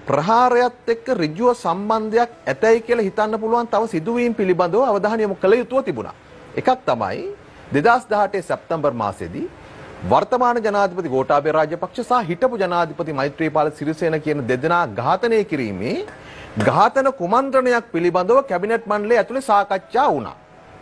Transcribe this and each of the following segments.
ප්‍රහාරයත් එක්ක ඍජුව සම්බන්ධයක් ඇතයි කියලා හිතන්න පුළුවන් තව සිදුවීම් පිළිබඳව අවධානය යොමු කළ යුතුව තිබුණා. එකක් තමයි 2018 සැප්තැම්බර් මාසයේදී වර්තමාන ජනාධිපති ගෝඨාභය රාජපක්ෂ සහ හිටපු ජනාධිපති මෛත්‍රීපාල සිරිසේන කියන දෙදෙනා ඝාතනය කිරීමේ ඝාතන කුමන්ත්‍රණයක් පිළිබඳව කැබිනට් මණ්ඩලය ඇතුලේ සාකච්ඡා වුණා.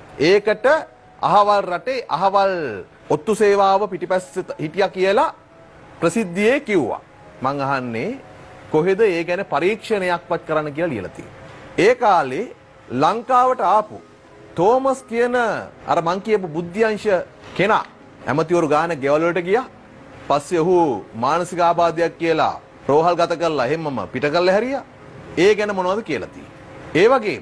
ඒකට අහවල් රටේ අහවල් ඔත්තු සේවාව පිටිපස්ස හිටියා කියලා ප්‍රසිද්ධියේ කිව්වා. මං අහන්නේ කොහෙද ඒ ගැන පරීක්ෂණයක්වත් කරන්න කියලා ලියලා තියෙන්නේ. ඒ කාලේ ලංකාවට ආපු තෝමස් කියන අර මං කියපු බුද්ධ්‍යංශ කෙනා ඇමතිවරු ගාන ගෙවල් වලට ගියා. පස්සේ ඔහු මානසික ආබාධයක් කියලා රෝහල් ගත කරලා එහෙමම පිට කරලා හැරියා. ඒ ගැන මොනවද කියලා තියෙන්නේ. ඒ වගේම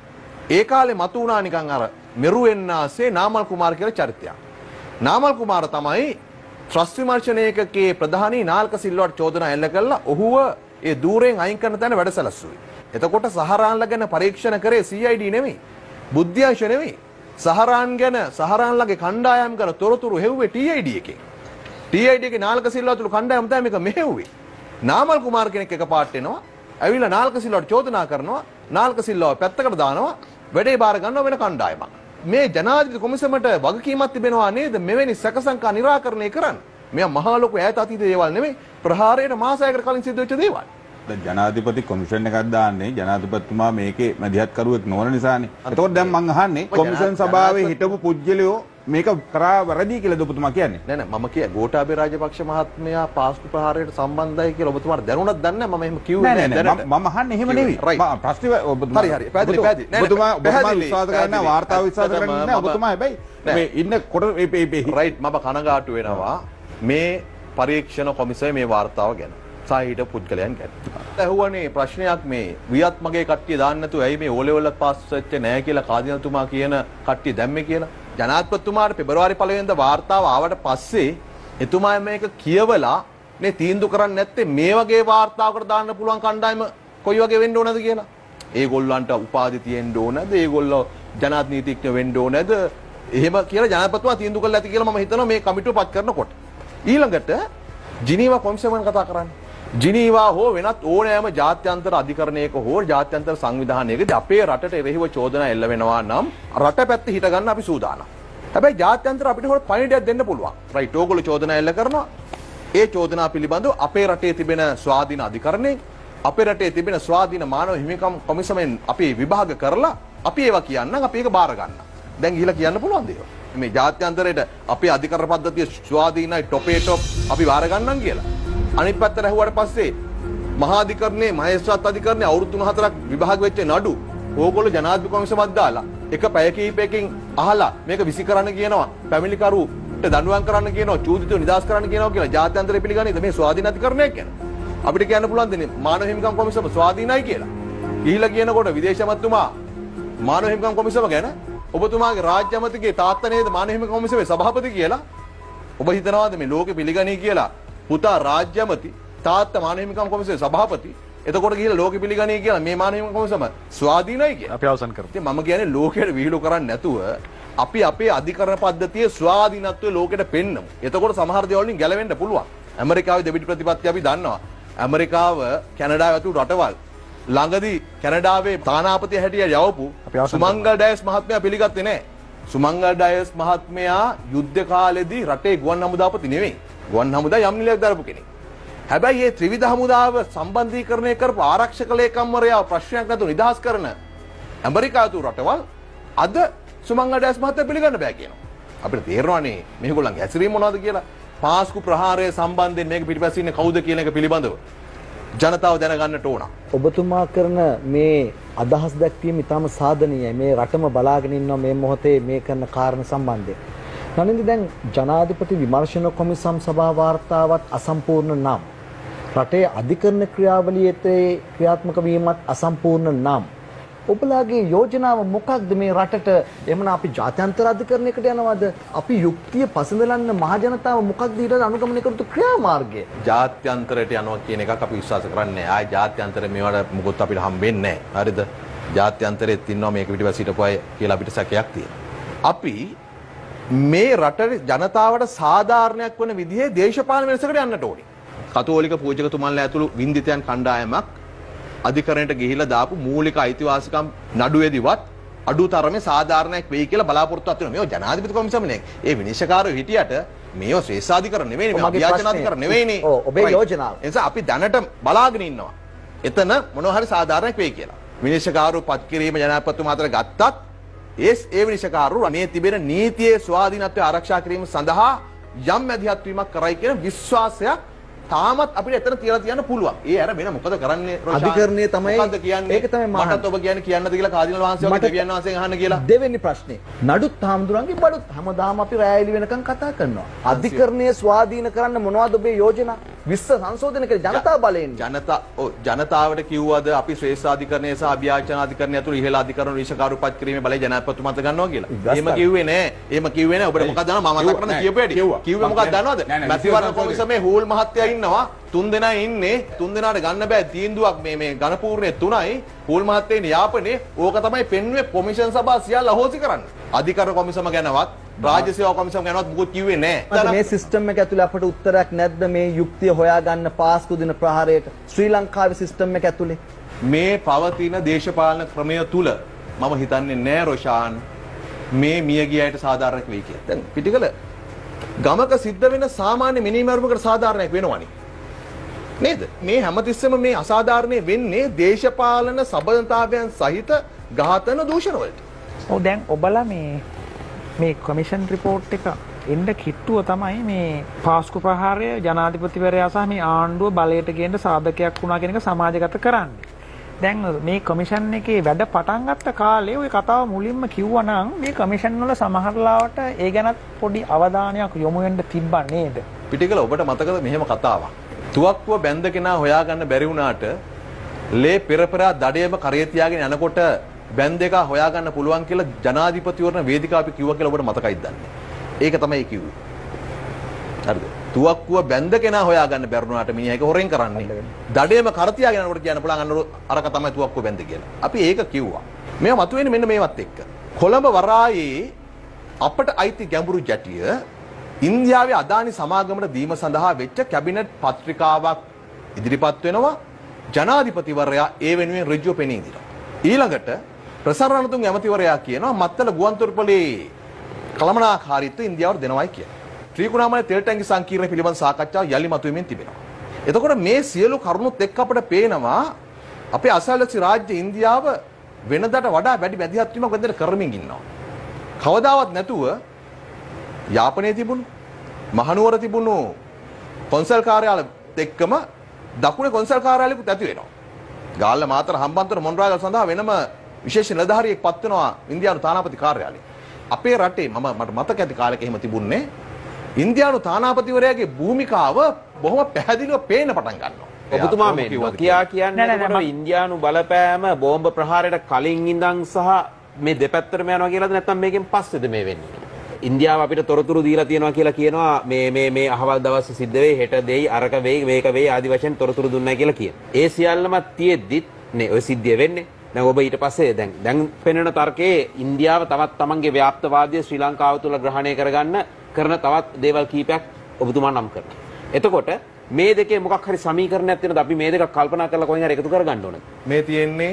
ඒ කාලේ මතු වුණා නිකන් අර මෙරුවෙන්නාසේ නාමල් කුමාර කියලා චරිතයක්. නාමල් කුමාර තමයි ත්‍රස් විමර්ශන ඒකකයේ ප්‍රධානී නාල්ක සිල්වාට චෝදනා එල්ල කළා. ඔහුව ඒ දූරෙන් අයින් කරන තැන වැඩසැලසුවේ. එතකොට සහරාන්ලා ගැන පරීක්ෂණ කරේ CID නෙමෙයි. බුද්ධ්‍යංශ නෙමෙයි. සහරාන් ගැන සහරාන්ලාගේ කණ්ඩායම් ගැන තොරතුරු හෙව්වේ TID එකේ. TID එකේ නාල්ක සිල්වා තුළු කණ්ඩායම තමයි මේක මෙහෙව්වේ. නාමල් කුමාර කෙනෙක් එකපාරට එනවා. ඇවිල්ලා නාල්ක සිල්වාට චෝදනා කරනවා. නාල්ක සිල්වාව පැත්තකට දානවා. වැඩේ බාර ගන්නව වෙන කණ්ඩායමක්. මේ ජනාධිපති කොමිසමට වගකීමක් තිබෙනවා නේද මෙවැනි සැකසංකා නිරාකරණය කරන්න. මෙයා මහා ලොකු ඈත අතීත දේවල් නෙමෙයි. ප්‍රහාරයට මාසයකට කලින් සිද්ධ වෙච්ච දේවල්. දැන් ජනාධිපති කොමිෂන් එකක් දාන්නේ ජනාධිපතිතුමා මේකේ මැදිහත් කරුවෙක් නොවන නිසානේ. එතකොට දැන් මං අහන්නේ කොමිෂන් සභාවේ හිටපු පුජ්‍යලයෝ මේක කරා වැරදි කියලාද ඔබතුමා කියන්නේ? නෑ නෑ මම කිය ගෝඨාභය රාජපක්ෂ මහත්මයා පාස්කු ප්‍රහාරයට සම්බන්ධයි කියලා ඔබතුමාට දැනුණත් දන්නේ නැහැ. මම එහෙම කිව්වේ නෑ දැනට. මම අහන්නේ එහෙම නෙවෙයි. ප්‍රශ්නේ ඔබතුමා හරි පැහැදිලි. ඔබතුමා විශ්වාස කරන්නේ වාර්තාව විශ්වාස කරන්නේ නැහැ. ඔබතුමා හැබැයි මේ ඉන්න කොට රයිට් මම කනගාටු වෙනවා මේ පරීක්ෂණ කොමිසමේ මේ වාර්තාව ගැන. සාහිත පුද්ගලයන් ගැන. ඇහුවනේ ප්‍රශ්නයක් මේ වියත් මගේ කට්ටිය දාන්න නැතුව ඇයි මේ ඕලෙවල් පාස් වෙච්ච නැහැ කියලා කාදිනතුමා කියන කට්ටිය දැම්මේ කියලා. ජනාධිපතිතුමාට පෙබරවාරි 1 වෙනිදා වාර්තාව ආවට පස්සේ එතුමා මේක කියවලා මේ තීන්දුව කරන්නේ නැත්තේ මේ වගේ වාර්තාවකට දාන්න පුළුවන් කණ්ඩායම කොයි වගේ වෙන්න ඕනද කියලා. ඒගොල්ලන්ට උපාධි තියෙන්න ඕනද? ඒගොල්ලෝ ජනාධිපති නීතිඥ වෙන්න ඕනද? එහෙම කියලා ජනාධිපතිතුමා තීන්දුව කළා ඇති කියලා මම හිතනවා මේ කමිටුව පත් කරනකොට. ඊළඟට ජිනීවා කොමිසම ගැන කතා කරන්නේ. ජිනීවා හෝ වෙනත් ඕනෑම ජාත්‍යන්තර අධිකරණයක හෝ ජාත්‍යන්තර සංවිධානයකදී අපේ රටට එරෙහිව චෝදනා එල්ල වෙනවා නම් රට පැත්තේ හිට ගන්න අපි සූදානම්. හැබැයි ජාත්‍යන්තර අපිට හොර පණිඩයක් දෙන්න පුළුවන්. රයිට් ඕගොල්ලෝ චෝදනා එල්ල කරනවා. ඒ චෝදනා පිළිබඳව අපේ රටේ තිබෙන ස්වාධීන අධිකරණයෙන් අපේ රටේ තිබෙන ස්වාධීන මානව හිමිකම් කොමිසමෙන් අපි විභාග කරලා අපි ඒවා කියන්නම් අපි ඒක බාර ගන්න. දැන් ගිහිලා කියන්න පුළුවන් දේවල්. මේ ජාත්‍යන්තරයට අපේ අධිකරණ පද්ධතිය ස්වාධීනයි ටොපේ ටොප් අපි බාර ගන්නම් කියලා. අනිත් පැත්තට ඇහුවාට පස්සේ මහා අධිකරණයේ මහේස්ත්‍රාත් අධිකරණයේ අවුරුදු 3-4ක් විභාග වෙච්ච නඩු ඕගොල්ලෝ ජනාධිපති කොමිසමක් දාලා එක පැය කිහිපයකින් අහලා මේක විසි කරන්න කියනවා පැමිණිකරුට දඬුවම් කරන්න කියනවා චූදිතව නිදහස් කරන්න කියනවා කියලා ජාත්‍යන්තරය පිළිගන්නේද මේ ස්වාධීන අධිකරණයක් කියන අපිට කියන්න පුළුවන් දෙන්නේ මානව හිමිකම් කොමිසම ස්වාධීනයි කියලා. ගිහිලා කියනකොට විදේශ ඇමතුමා මානව හිමිකම් කොමිසම ගැන ඔබතුමාගේ රාජ්‍ය ඇමතිගේ තාත්තා නේද මානව හිමිකම් කොමිසමේ සභාපති කියලා ඔබ හිතනවාද මේ ලෝකෙ පිළිගනී කියලා? පුතා රාජ්‍ය ඇමති තාත්තා මානව හිමිකම් කොමිසමේ සභාපති එතකොට ගිහිල්ලා ලෝකෙ පිළිගනී කියලා මේ මානව හිමිකම් කොමිසම ස්වාධීනයි කියලා අපි අවසන් කරමු. ඉතින් මම කියන්නේ ලෝකෙට විහිළු කරන්නේ නැතුව අපි අපේ අධිකරණ පද්ධතියේ ස්වාධීනත්වය ලෝකෙට පෙන්නමු. එතකොට සමහර දේවල් වලින් ගැලවෙන්න පුළුවන්. ඇමරිකාවේ දෙබිඩි ප්‍රතිපත්ති අපි දන්නවා. ඇමරිකාව කැනඩාව ඇතුළු රටවල් ළඟදී කැනඩාවේ තානාපති හැටියට යවපු සුමංගල් ඩයස් මහත්මයා පිළිගත්තේ නැහැ. සුමංගල් ඩයස් මහත්මයා යුද්ධ කාලෙදී රටේ ගුවන් හමුදාපති නෙවෙයි. ගුවන් හමුදා යම් නිලයක් දරපු කෙනෙක්. හැබැයි මේ ත්‍රිවිධ හමුදාව සම්බන්ධීකරණය කරපු ආරක්ෂක ලේකම්වරයා ප්‍රශ්නයක් නැතුව නිදහස් කරන ඇමරිකාතු රටවල් අද සුමංගල් ඩයස් මහත්මයා පිළිගන්න බෑ කියනවා. අපිට තේරෙනවානේ මේගොල්ලන්ගේ හැසිරීම මොනවද කියලා. පාස්කු ප්‍රහාරය සම්බන්ධයෙන් මේක පිටිපස්සේ ඉන්නේ කවුද කියන එක පිළිබඳව ජනතාව දැනගන්නට ඕන. ඔබතුමා කරන මේ අදහස් දැක්වීම ඉතාම සාධනීයයි. මේ රටම බලාගෙන ඉන්නවා මේ මොහොතේ මේ කරන කාරණා සම්බන්ධයෙන්. නනින්ද දැන් ජනාධිපති විමර්ශන කොමිසම් සභා වාර්තාවත් අසම්පූර්ණ නම් රටේ අධිකරණ ක්‍රියාවලියේ ක්‍රියාත්මක වීමත් අසම්පූර්ණ නම් ඔබලාගේ යෝජනාව මොකක්ද මේ රටට? එමන අපි ජාත්‍යන්තර අධිකරණයකට යනවද? අපි යුක්තිය පසඳලන්න මහ ජනතාව මොකක්ද ඊට අනුගමනය කරතු ක්‍රියාමාර්ගය? ජාත්‍යන්තරයට යනවා කියන එකක් අපි විශ්වාස කරන්නේ නැහැ. ආයි ජාත්‍යන්තරේ මේවට මොකොත් අපිට හම්බෙන්නේ නැහැ. හරිද? ජාත්‍යන්තරෙත් ඉන්නවා මේක පිටිපස්ස හිටපු අය කියලා අපිට සැකයක් තියෙනවා. අපි මේ රටේ ජනතාවට සාධාරණයක් වන විදිහේ දේශපාලන වෙනසකට යන්නට ඕනේ. කතෝලික පූජකතුමන්ලා ඇතුළු වින්දිතයන් කණ්ඩායමක් අධිකරණයට ගිහිලා දාපු මූලික අයිතිවාසිකම් නඩුවේදීවත් අඩුතරමේ සාධාරණයක් වෙයි කියලා බලාපොරොත්තුවක් වෙනවා. මේව ජනාධිපති කොමිසමනේ. ඒ විනිශ්චයකාරයෝ හිටියට මේව ශ්‍රේෂ්ඨාධිකරණ නෙවෙයිනේ. මේ අභ්‍යාචනාධිකරණ නෙවෙයිනේ. ඔබේ යෝජනාව. ඒ නිසා අපි දැනට බලාගෙන ඉන්නවා. එතන මොනවා හරි සාධාරණයක් වෙයි කියලා. විනිශ්චයකාරයෝ පත් කිරීම ජනාධිපතිතුමා අතර ගත්තත් ඒ විනිශ්චයකාරයෝ මේ තිබෙන නීතියේ ස්වාධීනත්වය ආරක්ෂා කිරීම සඳහා යම් මැදිහත් වීමක් කරයි කියන විශ්වාසයක් තාමත් අපිට එතන තියලා තියන්න පුළුවන්. ඒ අර වෙන මොකද කරන්නේ රොෂාන්? අධිකරණයේ තමයි මොකද්ද කියන්නේ? ඒක තමයි මටත් ඔබ කියන්නේ කියන්නද කියලා කාදිනල් වහන්සේ වගේ දෙවියන් වහන්සේගෙන් අහන්න කියලා. දෙවෙනි ප්‍රශ්නේ. නඩුත් හාමුදුරන්ගේ බඩුත් හැමදාම අපි රැයලි වෙනකන් කතා කරනවා. අධිකරණයේ ස්වාධීන කරන්න මොනවද ඔබේ යෝජනා? විශ්ව සංශෝධන කර ජනතා බලයෙන්. ජනතාවට කිව්වද අපි ශ්‍රේෂ්ඨාධිකරණය සහ අභ්‍යාචනාධිකරණය අතුරු ඉහළ අධිකරණ විනිශ්චයකාරව පත් කිරීමේ බලය ජනාධිපතිතුමා මත ගන්නවා කියලා. එහෙම කිව්වේ නෑ. එහෙම කිව්වේ නෑ. ඔබට මොකක්ද දන්නවද? මම මතක් කරන්න කියපු හැටි. කිව්වේ මොකක්ද දන්නවද? මැතිවරණ කොමිසමේ හූල් මහත්තයා ඉන්නවා. 3 දෙනා ඉන්නේ. 3 දෙනාට ගන්න බෑ තීන්දුවක් මේ ඝනපූර්ණයේ 3යි. හූල් මහත්තයා ඉන්නේ යාපනයේ. ඕක තමයි පෙන්වුවේ කොමිෂන් සභාව සියල්ල අහෝසි කරන්න. අධිකරණ කොමිසම ගැනවත් රාජ්‍ය සේවා කොමිසම ගැනවත් මොකුත් කිව්වේ නෑ. මේ සිස්ටම් එක ඇතුලේ අපට උත්තරයක් නැද්ද මේ යුක්තිය හොයාගන්න පාස්කු දින ප්‍රහාරයට ශ්‍රී ලංකාවේ සිස්ටම් එක ඇතුලේ? මේ පවතින දේශපාලන ක්‍රමය තුල මම හිතන්නේ නෑ රොෂාන් මේ මියගිය අයට සාධාරණයක් වෙයි කියලා. දැන් පිටිකල ගමක සිද්ධ වෙන සාමාන්‍ය මිනිමරුමකට සාධාරණයක් වෙනවනේ. නේද? මේ හැමතිස්සෙම මේ අසාධාරණේ වෙන්නේ දේශපාලන සබඳතාවයන් සහිත ඝාතන දූෂණ වලට. ඔව් දැන් ඔබලා මේ කොමිෂන් රිපෝට් එක එන්න කිට්ටුව තමයි මේ පාස්කු ප්‍රහාරය ජනාධිපතිවරයා සහ මේ ආණ්ඩුව බලයට ගේන්න සාධකයක් වුණා කියන එක සමාජගත කරන්නේ. දැන් මේ කොමිෂන් එකේ වැඩ පටන් ගත්ත කාලේ ওই කතාව මුලින්ම කිව්වනම් මේ කොමිෂන් වල සමහර ලාවට ඒ ගැනත් පොඩි අවධානයක් යොමු වෙන්න තිබ්බා නේද? පිටිකල ඔබට මතකද මෙහෙම කතාවක්? තුවක්කුව බැඳ කෙනා හොයාගන්න බැරි වුණාට ලේ පෙරපරා දඩේම කරේ තියාගෙන යනකොට බැඳ එක හොයාගන්න පුළුවන් කියලා ජනාධිපතිවරණ වේදිකාව අපි කිව්වා කියලා ඔබට මතකයිද දන්නේ? ඒක තමයි කිව්වේ. හරිද? තුවක්කුව බැඳ කෙනා හොයාගන්න බැරුණාට මිනිහා ඒක හොරෙන් කරන්නේ. දඩේම කර තියාගෙන යනකොට කියන්න පුළුවන් අරක තමයි තුවක්කුව බැඳ කියලා. අපි ඒක කිව්වා. මේවා මතුවෙන්නේ මෙන්න මේවත් එක්ක. කොළඹ වරායේ අපට අයිති ගැඹුරු ජැටිය ඉන්දියාවේ අදානි සමාගමට දීම සඳහා වෙච්ච කැබිනට් පත්‍රිකාවක් ඉදිරිපත් වෙනවා. ජනාධිපතිවරයා ඒ වෙනුවෙන් ඍජුව පෙනී සිටිනවා. ඊළඟට ප්‍රසරණතුංග ඇමතිවරයා කියනවා මත්තල ගුවන්තොටුපළේ කළමනාකාරීත්වය ඉන්දියාවට දෙනවයි කියලා. ත්‍රිකුණාමලේ තෙල් ටැංකි සංකීර්ණ පිළිබඳ සාකච්ඡාව යලි මතුවෙමින් තිබෙනවා. එතකොට මේ සියලු කරුණුත් එක්ක අපිට පේනවා අපේ අසල්වැසි රාජ්‍ය ඉන්දියාව වෙනදාට වඩා වැඩි මැදිහත් වීමක් වෙනදට කරමින් ඉන්නවා. කවදාවත් නැතුව යාපනයේ තිබුණු මහනුවර තිබුණු කොන්සල් කාර්යාල එක්කම දකුණේ කොන්සල් කාර්යාලයකුත් ඇති වෙනවා. ගාල්ල මාතර හම්බන්තොට මොණරාගල සඳහා වෙනම විශේෂ නිලධාරියෙක් පත් වෙනවා ඉන්දියානු තානාපති කාර්යාලය. අපේ රටේ මට මතක ඇති කාලෙක එහෙම තිබුණේ ඉන්දියානු තානාපතිවරයාගේ භූමිකාව බොහොම පැහැදිලිව පේන්න පටන් ගන්නවා. ඔබතුමා මේ නොකියා කියන්නේ ඉන්දියානු බලපෑම බෝම්බ ප්‍රහාරයට කලින් ඉඳන් සහ මේ දෙපැත්තටම යනවා කියලාද නැත්නම් මේකෙන් පස්සේද මේ වෙන්නේ? ඉන්දියාව අපිට තොරතුරු දීලා තියෙනවා කියලා කියනවා මේ අහවල් දවස් සිද්ධ වෙයි හෙට දෙයි අරක වෙයි මේක වෙයි ආදි වශයෙන් තොරතුරු දුන්නයි කියලා කියන. ඒ සියල්ලම තියෙද්දිත් නේ ඔය සිද්ධිය වෙන්නේ. දැන් ඔබ ඊට පස්සේ දැන් පෙනෙන තර්කයේ ඉන්දියාව තවත් තමන්ගේ ව්‍යාප්තවාදය ශ්‍රී ලංකාව තුළ ග්‍රහණය කරගන්න කරන තවත් දේවල් කීපයක් ඔබතුමා නම් කරනවා. එතකොට මේ දෙකේ මොකක් හරි සමීකරණයක් තියෙනවද? අපි මේ දෙක කල්පනා කරලා කොහෙන් හරි එකතු කරගන්න ඕනද? මේ තියෙන්නේ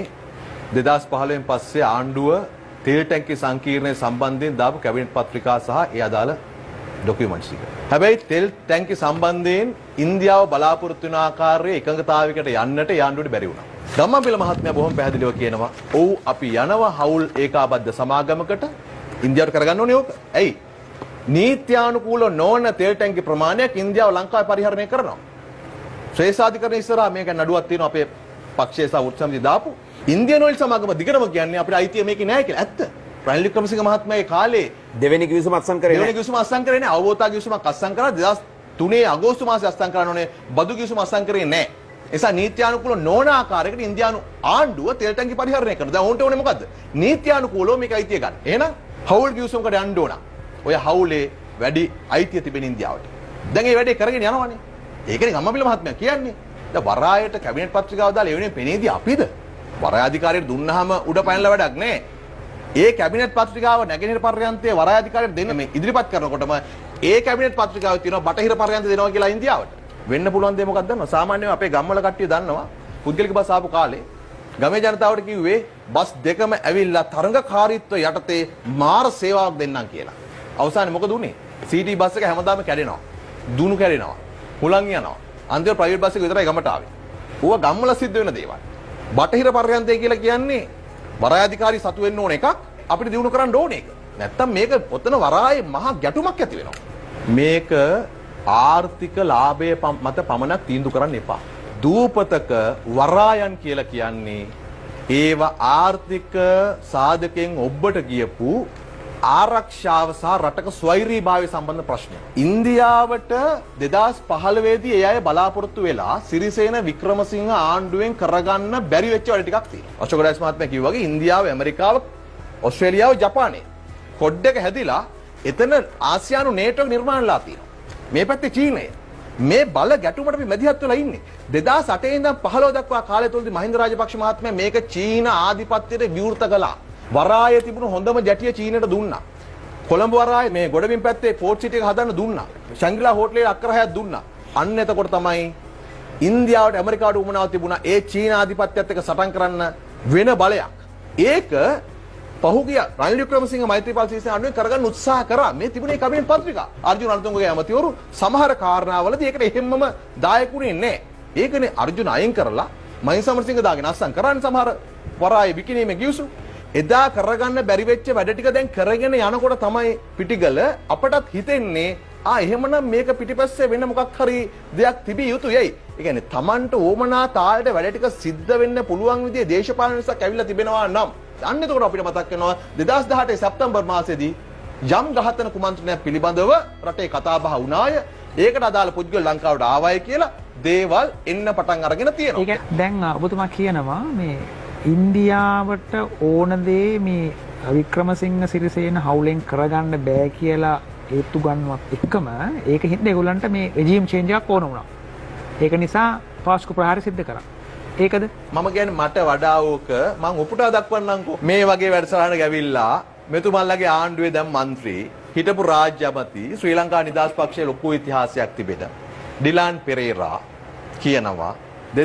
2015න් පස්සේ ආණ්ඩුව තෙල් ටැංකි සංකීර්ණය සම්බන්ධයෙන් දාපු කැබිනට් පත්‍රිකා සහ ඒ අදාළ ඩොකියුමන්ට්ස් ටික. හැබැයි තෙල් ටැංකි සම්බන්ධයෙන් ඉන්දියාව බලාපොරොත්තු වෙන ආකාරයේ එකඟතාවයකට යන්නට ආණ්ඩුවට බැරි වුණා. ධම්මපිල මහත්මයා බොහොම පැහැදිලිව කියනවා ඔව් අපි යනවා හවුල් ඒකාබද්ධ සමාගමකට ඉන්දියාවට කරගන්න ඕනේ ඕක. ඇයි? නීත්‍යානුකූල නොවන තෙල් ටැංකි ප්‍රමාණයක් ඉන්දියාව ලංකාවේ පරිහරණය කරනවා. ශ්‍රේෂ්ඨාධිකරණ ඉස්සරහා මේක නඩුවක් තියෙනවා අපේ පක්ෂයේ සහ වෘත්ති සමිතිය දාපු. ඉන්දියානු වල සමාගම දිගටම කියන්නේ අපිට අයිතිය මේකේ නැහැ කියලා. ඇත්ත. රනිල් වික්‍රමසිංහ මහත්මයාගේ කාලේ දෙවෙනි කිවිසුම අත්සන් කරේ දෙවෙනි කිවිසුම අත්සන් කරේ නැහැ. අවබෝධතා කිවිසුමක් අත්සන් කරා 2003 අගෝස්තු මාසයේ අත්සන් කරන්න ඕනේ. බදු කිවිසුම අත්සන් කරේ නැහැ. නිසා නීත්‍යානුකූල නොවන ආකාරයකට ඉන්දියානු ආණ්ඩුව තෙල් ටැංකි පරිහරණය කරනවා. දැන් උන්ට ඕනේ මොකද්ද? නීත්‍යානුකූලව මේක අයිතිය ගන්න. එහෙනම් හවුල් කිවිසුමකට යන්න ඕන. ඔය හවුලේ වැඩි අයිතිය තිබෙන ඉන්දියාවට. දැන් මේ වැඩේ කරගෙන යනවනේ. ඒකනේ ගම්මපිල මහත්මයා කියන්නේ. දැන් වරායට කැබිනට් පත්‍රිකාව දාලා ඒ වෙනුවෙන් පෙනේදී අපිද වරාය අධිකාරියට දුන්නාම උඩ පැනලා වැඩක් නැහැ. ඒ කැබිනට් පත්‍රිකාව නැගෙනහිර පර්යන්තයේ වරාය අධිකාරියට දෙන්න මේ ඉදිරිපත් කරනකොටම ඒ කැබිනට් පත්‍රිකාවේ තියෙනවා බටහිර පර්යන්ත දෙනවා කියලා ඉන්දියාවට. වෙන්න පුළුවන් දේ මොකක්ද දන්නවද? සාමාන්‍යයෙන් අපේ ගම්වල කට්ටිය දන්නවා පුද්ගලික බස් ආපු කාලේ ගමේ ජනතාවට කිව්වේ බස් දෙකම ඇවිල්ලා තරඟකාරීත්වය යටතේ මාර සේවාවක් දෙන්නම් කියලා. අවසානයේ මොකද උනේ? සිටි බස් එක හැමදාම කැඩෙනවා. දුණු කැඩෙනවා. හුලං යනවා. අන්තිම ප්‍රයිවට් බස් එක විතරයි ගමට ආවේ. ඌව ගම්වල සිද්ධ වෙන දේවල්. බටහිර පර්යන්තය කියලා කියන්නේ වරායධිකාරී සතු වෙන්න ඕන එකක් අපිට දිනු කරන්න ඕන එක. නැත්තම් මේක ඔතන වරායේ මහා ගැටුමක් ඇති වෙනවා. මේක ආර්ථික ලාභය මත පමණක් තීන්දුව කරන්න එපා. දූපතක වරායන් කියලා කියන්නේ ඒව ආර්ථික සාධකයෙන් ඔබට ගියපු ආරක්ෂාව සහ රටක ස්වෛරීභාවය සම්බන්ධ ප්‍රශ්න. ඉන්දියාවට 2015 දී ඒ අය බලාපොරොත්තු වෙලා සිරිසේන වික්‍රමසිංහ ආණ්ඩුවෙන් කරගන්න බැරි වෙච්ච වැඩ ටිකක් තියෙනවා. අශෝක ඩයස් මහත්මයා කිව්වා වගේ ඉන්දියාව, ඇමරිකාව, ඕස්ට්‍රේලියාව, ජපානය කොඩ් එක හැදිලා එතන ආසියානු නේටෝ නිර්මාණලා තියෙනවා. මේ පැත්තේ චීනය. මේ බල ගැටුමට අපි මැදිහත් වෙලා ඉන්නේ. 2008 ඉඳන් 15 දක්වා කාලය තුලදී මහින්ද රාජපක්ෂ මහත්මයා මේක චීන ආධිපත්‍යයට විවෘත කළා. වරායේ තිබුණු හොඳම ජැටිය චීනට දුන්නා. කොළඹ වරායේ මේ ගොඩබිම් පැත්තේ පෝට් සිටි එක හදන්න දුන්නා. ශංග්‍රිලා හෝටලේ අක්කර 6ක් දුන්නා. අන්න එතකොට තමයි ඉන්දියාවට ඇමරිකාවට උමනාව තිබුණා ඒ චීන ආධිපත්‍යයත් එක්ක සටන් කරන්න වෙන බලයක්. ඒක පහුගිය රනිල් වික්‍රමසිංහ මෛත්‍රීපාල සිරිසේන ආණ්ඩුවෙන් කරගන්න උත්සාහ කරා. මේ තිබුණේ කැබිනට් පත්‍රිකා. අර්ජුන රණතුංගගේ ඇමතිවරු සමහර කාරණාවලදී ඒකට එහෙම්මම දායකුනේ නැහැ. ඒකනේ අර්ජුන අයින් කරලා මහින්ද සමරසිංහ දාගෙන අස්සම් කරන්නේ සමහර වරායේ විකිණීමේ ගිවිසුම්. එදා කරගන්න බැරි වෙච්ච වැඩ ටික දැන් කරගෙන යනකොට තමයි පිටිගල අපටත් හිතෙන්නේ එහෙමනම් මේක පිටිපස්සේ වෙන මොකක් හරි දෙයක් තිබිය යුතුයයි. ඒ කියන්නේ Tamanට ඕමනා තාලෙට වැඩ ටික සිද්ධ වෙන්න පුළුවන් විදිහේ දේශපාලන නිසාක් ඇවිල්ලා තිබෙනවා නම් අන්න එතකොට අපිට මතක් වෙනවා 2018 සැප්තැම්බර් මාසයේදී යම් ඝාතන කුමන්ත්‍රණයක් පිළිබඳව රටේ කතා බහ වුණාය. ඒකට අදාළ පුද්ගල ලංකාවට ආවයි කියලා දේවල් එන්න පටන් අරගෙන තියෙනවා. ඒක දැන් ඔබතුමා කියනවා මේ ඉන්දියාවට ඕන දේ මේ වික්‍රමසිංහ සිරිසේන හවුලෙන් කරගන්න බෑ කියලා හේතු ගන්නවත් එක්කම ඒක හින්දා ඒගොල්ලන්ට මේ රෙජිම් චේන්ජ් එකක් ඕන වුණා. ඒක නිසා පාස්කු ප්‍රහාරය සිද්ධ කරා. ඒකද මම කියන්නේ මට වඩා ඕක මම උපුටා දක්වන්නම්කෝ. මේ වගේ වැඩසටහනක ඇවිල්ලා මෙතුමන්ලගේ ආණ්ඩුවේ දැන් മന്ത്രി හිටපු රාජ්‍ය අමාත්‍ය ශ්‍රී ලංකා නිදහස් පක්ෂයේ ලොකු ඉතිහාසයක් තිබෙන ඩිලාන් පෙරේරා කියනවා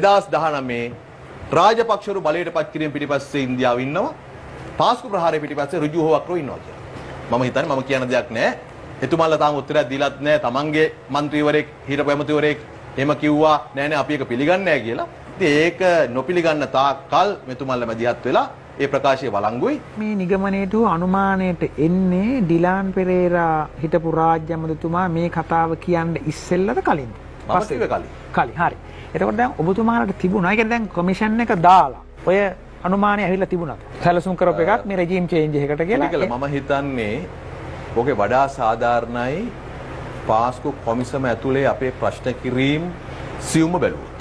2019 රාජපක්ෂරු බලයට පත් කිරීම පිටිපස්සේ ඉන්දියාව ඉන්නවා. පාස්කු ප්‍රහාරය පිටිපස්සේ ඍජු හොවක්රෝ ඉන්නවා කියලා. මම හිතන්නේ මම කියන දෙයක් නෑ. එතුමන්ලා තාම උත්තරයක් දීලත් නෑ. තමන්ගේ മന്ത്രിවරයෙක් හිටපු ඇමතිවරයෙක් එහෙම කිව්වා නෑ අපි ඒක පිළිගන්නේ නෑ කියලා. ඉතින් ඒක නොපිළිගන්න තාක්කල් මෙතුමන්ලා මැදිහත් වෙලා ඒ ප්‍රකාශය වළංගුයි. මේ නිගමනයේට අනුමානයට එන්නේ ඩිලාන් පෙරේරා හිටපු රාජ්‍ය අමාත්‍යතුමා මේ කතාව කියන්නේ ඉස්සෙල්ලද කලින්ද? පස්සේ කලින්. කලින්. හරි. එතකොට දැන් ඔබතුමාලට තිබුණා. ඒ කියන්නේ දැන් කොමිෂන් එක දාලා ඔය අනුමානය ඇවිල්ලා තිබුණාද? සැලසුම් කරපු එකක් මේ රෙජිම් චේන්ජ් එකකට කියලා. මම හිතන්නේ ඕකේ වඩා සාධාරණයි පාස්කු කොමිසම ඇතුලේ අපේ ප්‍රශ්න කිරීම සියුම්ම බැලුවොත්.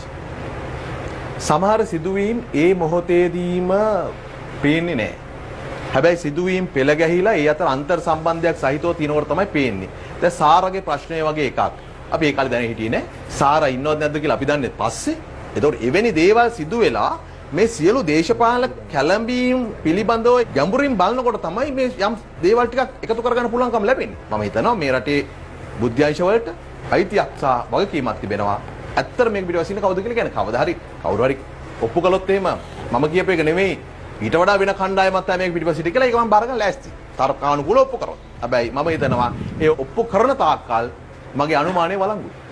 සමහර සිදුවීම් ඒ මොහොතේදීම පේන්නේ නැහැ. හැබැයි සිදුවීම් පෙළ ගැහිලා ඒ අතර අන්තර් සම්බන්ධයක් සහිතව තියෙනකොට තමයි පේන්නේ. දැන් සාරගේ ප්‍රශ්නය වගේ එකක්. අපි ඒ කාලේ දැන හිටියේ නෑ. සාරා ඉන්නවද නැද්ද කියලා අපි දන්නේ පස්සේ. ඒතකොට එවැනි දේවල් සිදු වෙලා මේ සියලු දේශපාලන කැළඹීම් පිළිබඳව ගැඹුරින් බලනකොට තමයි මේ යම් දේවල් ටිකක් එකතු කරගන්න පුළුවන්කම ලැබෙන්නේ. මම හිතනවා මේ රටේ බුද්ධ්‍යංශ වලට අයිතියක් සහ වගකීමක් තිබෙනවා. ඇත්තට මේක පිටවසින්න කවුද කියලා කියන්නේ කවදා හරි කවුරු හරි ඔප්පු කළොත් එහෙම මම කියපු එක නෙමෙයි ඊට වඩා වෙන කණ්ඩායමක් තමයි මේක පිටපස්සිට කියලා ඒක මම බාර ගන්න ලෑස්ති. තර්කානුකූලව ඔප්පු කරනවා. හැබැයි මම හිතනවා ඒ ඔප්පු කරන තාක්කල් මගේ අනුමානය වළංගුයි.